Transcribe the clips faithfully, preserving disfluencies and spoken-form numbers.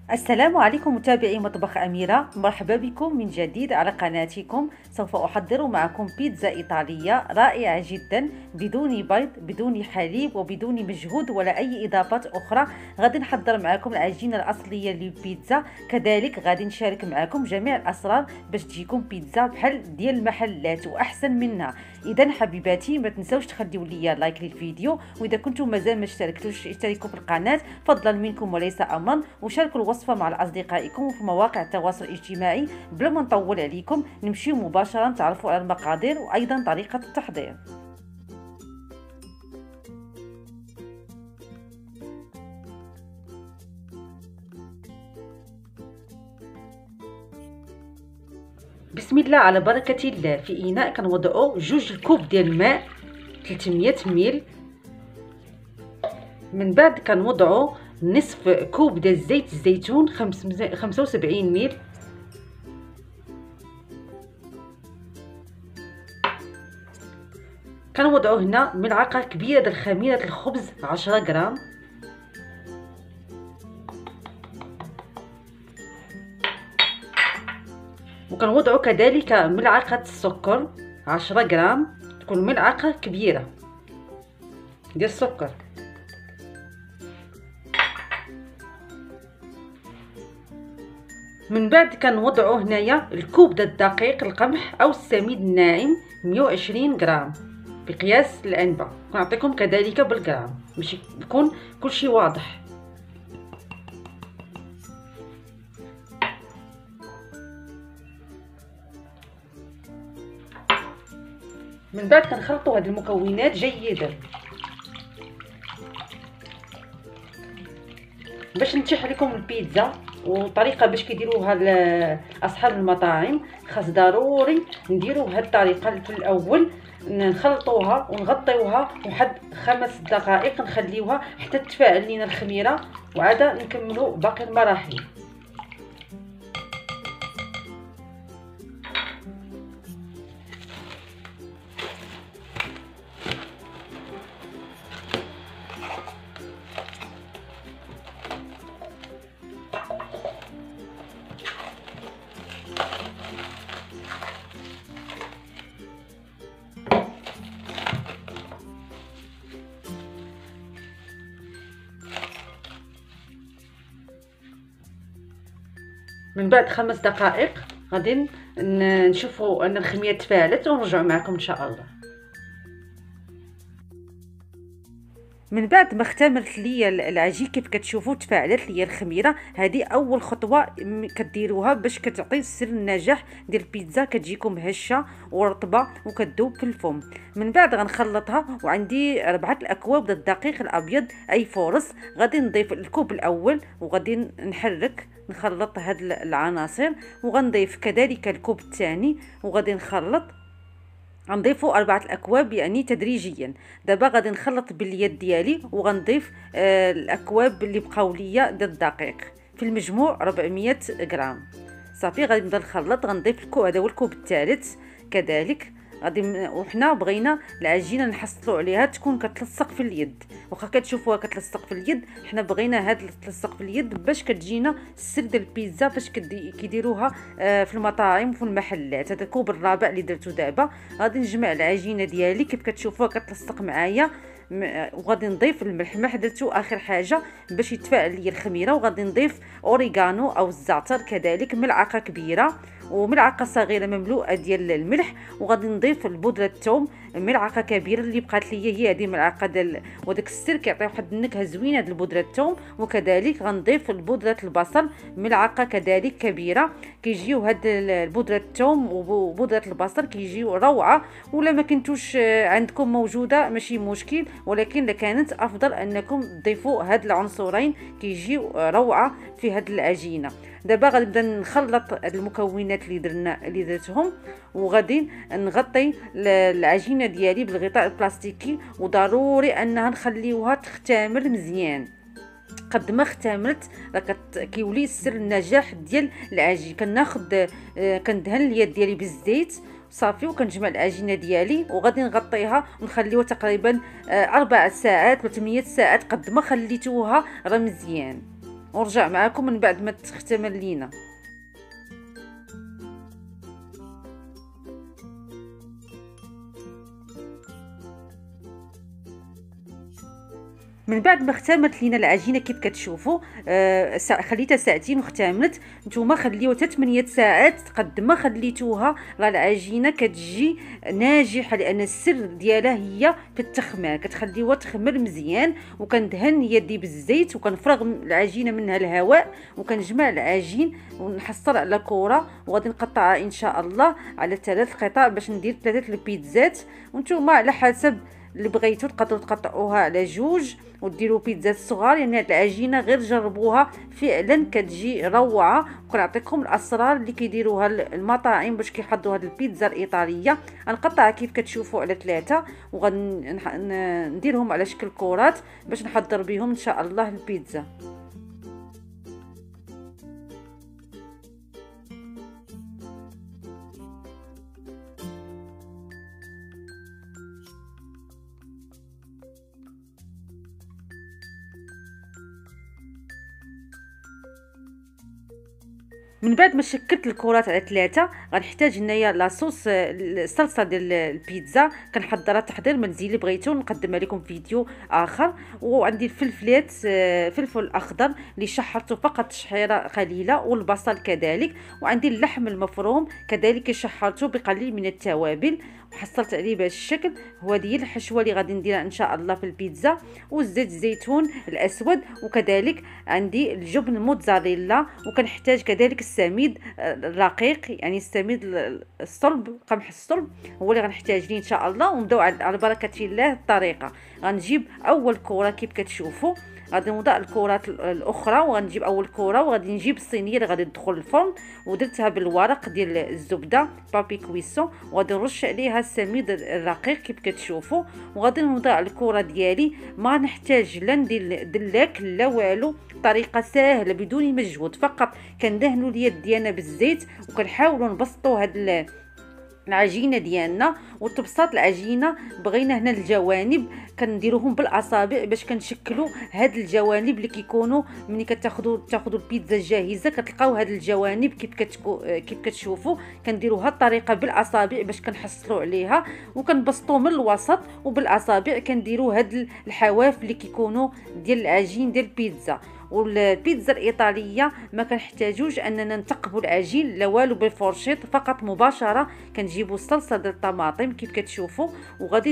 السلام عليكم متابعي مطبخ أميرة، مرحبا بكم من جديد على قناتكم. سوف أحضر معكم بيتزا إيطالية رائعة جدا بدون بيض بدون حليب وبدون مجهود ولا أي إضافات أخرى. غادي نحضر معكم العجينة الأصلية للبيتزا، كذلك غادي نشارك معكم جميع الأسرار باش تجيكم بيتزا بحال ديال المحلات وأحسن منها. إذا حبيباتي ما تنسوش تخليو لي لايك للفيديو، وإذا كنتم مازال ما اشتركتوش اشتركوا في القناة فضلا منكم وليس أمرا، وشاركوا الوصفة مع أصدقائكم وفي مواقع التواصل الاجتماعي. بلا ما نطول عليكم نمشيو مباشرة نتعرفوا على المقادير وأيضا طريقة التحضير. بسم الله على بركة الله. في إناء كنوضعوا جوج الكوب ديال الماء ثلاثمية ميل، من بعد كنوضعوا نصف كوب ديال زيت الزيتون خمسة وسبعين ميل، كنوضعوا هنا ملعقه كبيره ديال خميره الخبز عشرة غرام، وكنوضعوا كذلك ملعقه السكر عشرة غرام، تكون ملعقه كبيره ديال السكر. من بعد كنوضعوا هنايا الكوب ديال الدقيق القمح او السميد الناعم مية وعشرين غرام بقياس العنبه، كنعطيكم كذلك بالغرام باش يكون كلشي واضح. من بعد كنخلطوا هاد المكونات جيدا باش نتيح لكم البيتزا. وطريقه باش كيديروها اصحاب المطاعم، خاص ضروري نديروا بهذه الطريقه. في الاول نخلطوها ونغطيوها واحد خمس دقائق نخليوها حتى تتفاعل لنا الخميره، وعاد نكملوا باقي المراحل. من بعد خمس دقائق غادي نشوفوا ان الخميره تفاعلت ونرجع معكم ان شاء الله. من بعد ما اختمرت لي العجين كيف كتشوفوا تفاعلت لي الخميره، هذه اول خطوه كديروها باش كتعطي سر النجاح ديال البيتزا، كتجيكم هشه ورطبه وكتذوب في الفم. من بعد غنخلطها، وعندي اربعه الاكواب ديال الدقيق الابيض اي فورس. غادي نضيف الكوب الاول وغادي نحرك نخلط هاد العناصر، وغنضيف كذلك الكوب الثاني وغادي نخلط. غنضيفوا اربعه الاكواب يعني تدريجيا. دابا غادي نخلط باليد ديالي وغنضيف آه الاكواب اللي بقاو ليا ديال الدقيق، في المجموع أربعمية غرام. صافي غادي نبدا نخلط. غنضيف الكوب هذا هو الكوب الثالث كذلك. غادي وحنا بغينا العجينه نحصلوا عليها تكون كتلصق في اليد، واخا كتشوفوها كتلصق في اليد، حنا بغينا هاد تلصق في اليد باش كتجينا السر ديال البيتزا باش كيديروها آه في المطاعم وفي المحلات. هذا الكوب الرابع اللي درتو دابا. غادي نجمع العجينه ديالي كيف كتشوفوها كتلصق معايا، وغادي نضيف الملح درتو اخر حاجه باش يتفاعل لي الخميره. وغادي نضيف اوريغانو او الزعتر كذلك ملعقه كبيره، وملعقه صغيره مملوءه ديال الملح. وغادي نضيف البودره الثوم ملعقه كبيره اللي بقات لي هي هذه ملعقه ديال، وداك السر كيعطي واحد النكهه زوينه ديال البودره الثوم. وكذلك غنضيف البودره البصل ملعقه كذلك كبيره. كيجيو هاد البودره الثوم وبودره البصل كيجيو روعه، ولا ما كنتوش عندكم موجوده ماشي مشكل، ولكن لكانت افضل انكم تضيفوا هاد العنصرين كيجيو روعه في هاد العجينه. دابا غادي نبدا نخلط المكونات اللي درنا اللي درتهم، وغادي نغطي العجينه ديالي بالغطاء البلاستيكي، وضروري انها نخليوها تختمر مزيان. قد ما اختمرت راه كيولي سر النجاح ديال العجين. كناخذ كندهن اليد ديالي بالزيت صافي، وكنجمع العجينه ديالي وغادي نغطيها ونخليوها تقريبا اربع ساعات ولا ثمانية ساعات قد ما خليتوها راه مزيان. ونرجع معكم من بعد ما تختمل لينا. من بعد ما اختمرت لينا العجينه كيف كتشوفوا، آه خليتها ساعتين واختمرت. نتوما خليوها حتى ثمانية ساعات. قد ما خليتوها راه العجينه كتجي ناجحه، لان السر ديالها هي في التخمير. كتخليوها تخمر مزيان، وكندهن يدي بالزيت وكنفرغ العجينه منها الهواء، وكنجمع العجين ونحصل على كره، وغادي نقطعها ان شاء الله على ثلاث قطع باش ندير ثلاثه البيتزات. وانتوما على حسب اللي بغيتو تقدروا تقطعوها على جوج وديروا بيتزات صغار. يعني هاد العجينه غير جربوها فعلا كتجي روعه. وكنعطيكم الاسرار اللي كيديروها المطاعم باش كيحضروا هاد البيتزا الايطاليه. غنقطعها كيف كتشوفوا على ثلاثه، وغنديرهم على شكل كرات باش نحضر بهم ان شاء الله البيتزا. من بعد ما شكلت الكرات على ثلاثه، غنحتاج هنايا لاصوص الصلصه ديال البيتزا. كنحضرها تحضير منزلي، بغيتو نقدمها لكم فيديو اخر. وعندي الفلفلات، فلفل اخضر اللي شحرته فقط تشحيره قليله، والبصل كذلك. وعندي اللحم المفروم كذلك شحرته بقليل من التوابل وحصلت عليه بهذا الشكل. هو ديال الحشوه اللي غادي نديرها ان شاء الله في البيتزا. والزيت الزيتون الاسود، وكذلك عندي الجبن الموتزاريلا. وكنحتاج كذلك السميد الرقيق، يعني السميد الصلب، قمح الصلب هو اللي غنحتاج ليه ان شاء الله. ونبداو على بركه الله الطريقه. غنجيب اول كره كيف كتشوفوا، غادي نوضع الكرات الاخرى، وغنجيب اول كره وغادي نجيب الصينيه اللي غادي تدخل الفرن، ودرتها بالورق ديال الزبده بابي كويسون، وغادي نرش عليها السميد الرقيق كيف كتشوفوا. وغادي نوضع الكره ديالي. ما نحتاج لا ندير دلاك لا والو، طريقه سهله بدون مجهود، فقط كندهنوا اليد ديالنا بالزيت وكنحاولوا نبسطوا هاد العجينه ديالنا. وتبسط العجينه بغينا هنا الجوانب كنديروهم بالاصابع باش كنشكلوا هاد الجوانب اللي كيكونوا ملي كتاخذوا تاخذوا البيتزا الجاهزه. كتلقاو هاد الجوانب كيف كتكو كيف كتشوفوا كنديروا هاد الطريقه بالاصابع باش كنحصلوا عليها، وكنبسطوا من الوسط، وبالاصابع كنديروا هاد الحواف اللي كيكونوا ديال العجين ديال البيتزا. والبيتزا الايطاليه ما كنحتاجوش اننا نثقبوا العجين لا والو بالفورشيط، فقط مباشره كنجيبوا الصلصه ديال الطماطم كيف كتشوفوا، وغادي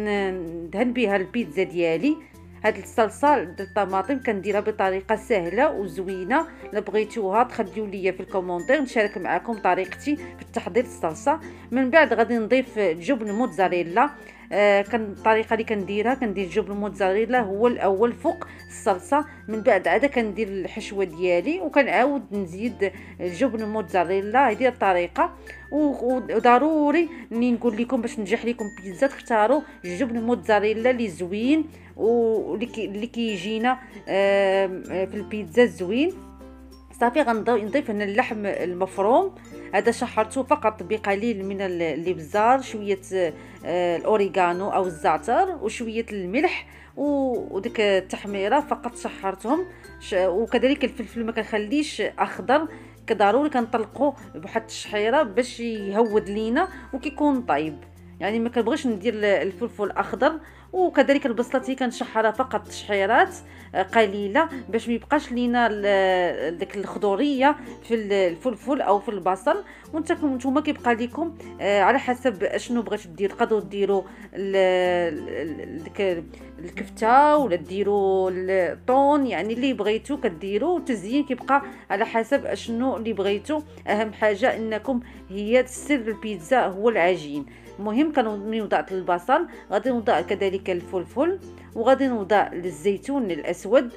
ندهن بها البيتزا ديالي. هاد الصلصه ديال الطماطم كنديرها بطريقه سهله وزوينه. الا بغيتوها تخليو ليا في الكومونتير نشارك معكم طريقتي في تحضير الصلصه. من بعد غادي نضيف الجبن موتزاريلا. آه كان الطريقه اللي كنديرها كندير الجبن الموتزاريلا هو الاول فوق الصلصه. من بعد عاد كندير الحشوه ديالي وكنعاود نزيد الجبن الموتزاريلا. هذه الطريقه. وضروري اني نقول لكم باش نجح لكم بيتزا تختاروا الجبن الموتزاريلا اللي زوين واللي كيجينا في البيتزا زوين. صافي غنضيف هنا اللحم المفروم. هذا شحرته فقط بقليل من الابزار، شويه الاوريغانو او الزعتر وشويه الملح وديك التحميره فقط شحرتهم. وكذلك الفلفل ما كنخليش اخضر، كضروري كنطلقوا بواحد التشحيره باش يهود لينا وكيكون طيب. يعني ما كنبغيش ندير الفلفل الاخضر. وكذلك البصله كنشحرها فقط تشحيرات قليله باش ما يبقاش لينا داك الخضوريه في الفلفل او في البصل. وانتم نتوما كيبقى لكم على حسب اشنو بغيتو ديروا. تقدروا ديروا ديك الكفته ولا ديروا الطون، يعني اللي بغيتو كديروا. التزيين كيبقى على حسب اشنو اللي بغيتو. اهم حاجه انكم هي سر البيتزا هو العجين. المهم كنوضع وضعت البصل، غادي نوضع كذلك الفلفل، وغادي نوضع الزيتون الاسود.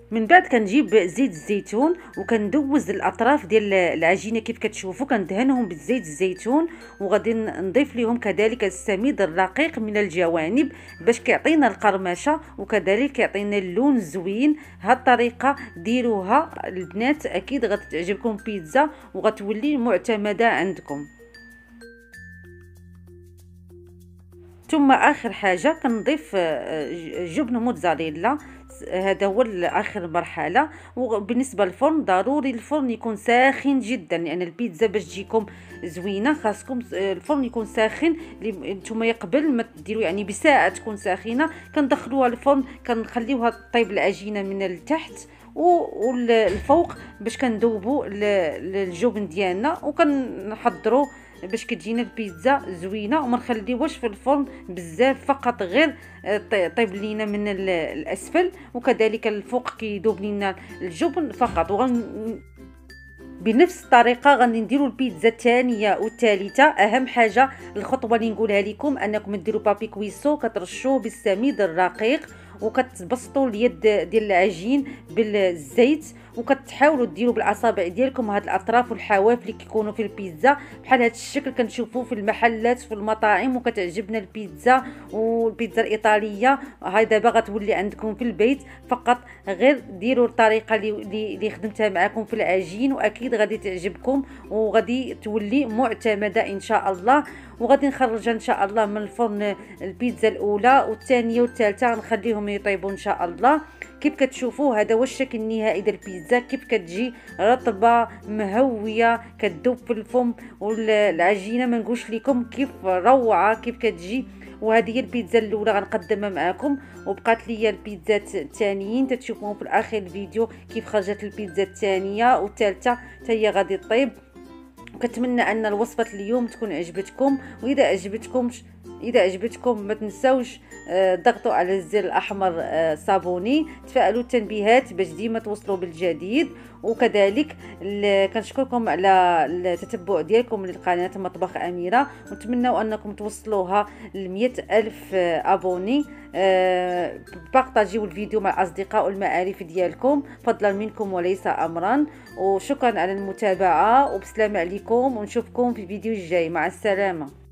من بعد كنجيب زيت الزيتون وكندوز الاطراف ديال العجينه كيف كتشوفوا، كندهنهم بالزيت الزيتون، وغادي نضيف لهم كذلك السميد الرقيق من الجوانب باش كيعطينا القرمشه وكذلك كيعطينا اللون زوين. هاد الطريقه ديروها البنات، اكيد غتعجبكم بيتزا وغتولي معتمده عندكم. ثم اخر حاجه كنضيف جبن موتزاريلا، هذا هو اخر مرحله. وبالنسبه للفرن ضروري الفرن يكون ساخن جدا، لان يعني البيتزا باش تجيكم زوينه خاصكم الفرن يكون ساخن. نتوما قبل ما ديروا يعني بساعه تكون ساخنه كندخلوها الفرن، كنخليوها طيب العجينه من التحت والفوق باش كندوبوا الجبن ديالنا وكنحضروا باش كتجينا البيتزا زوينه وما نخليوهاش في الفرن بزاف، فقط غير طيب لينا من الاسفل وكذلك الفوق كيذوب لينا الجبن فقط. وغن بنفس الطريقه غادي نديروا البيتزا الثانيه والثالثه. اهم حاجه الخطوه اللي نقولها لكم انكم ديروا بابي كويسو كترشوه بالسميد الرقيق وكتبسطوا اليد ديال العجين بالزيت وكتحاولوا ديروا بالاصابع ديالكم هاد الاطراف والحواف اللي كيكونوا في البيتزا بحال هاد الشكل كنشوفوه في المحلات في المطاعم وكتعجبنا البيتزا والبيتزا الايطاليه. هاي دابا غتولي عندكم في البيت، فقط غير ديروا الطريقه اللي اللي خدمتها معكم في العجين واكيد غادي تعجبكم وغادي تولي معتمده ان شاء الله. وغادي نخرجها ان شاء الله من الفرن البيتزا الاولى والثانيه والثالثه نخليهم يطيبوا ان شاء الله. كيف كتشوفوا هذا هو الشكل النهائي ديال البيتزا، كيف كتجي رطبه مهويه كتذوب في الفم، والعجينه ما نقولش لكم كيف روعه كيف كتجي. وهذه هي البيتزا الاولى غنقدمها معكم، وبقات لي البيتزات الثانيين تتشوفوهم في اخر الفيديو كيف خرجت البيتزا الثانيه والثالثه حتى هي غادي طيب. كنتمنى ان الوصفه اليوم تكون عجبتكم، واذا عجبتكم اذا عجبتكم ما تنساوش ضغطوا على الزر الاحمر صابوني، تفعلوا التنبيهات باش ديما توصلوا بالجديد. وكذلك كنشكركم على التتبع ديالكم للقناه مطبخ اميره، ونتمنى انكم توصلوها ل مئة الف ابوني. بارطاجيو الفيديو مع الاصدقاء والمعارف ديالكم فضلا منكم وليس امرا. وشكرا على المتابعه وبسلامه عليكم، ونشوفكم في الفيديو الجاي. مع السلامه.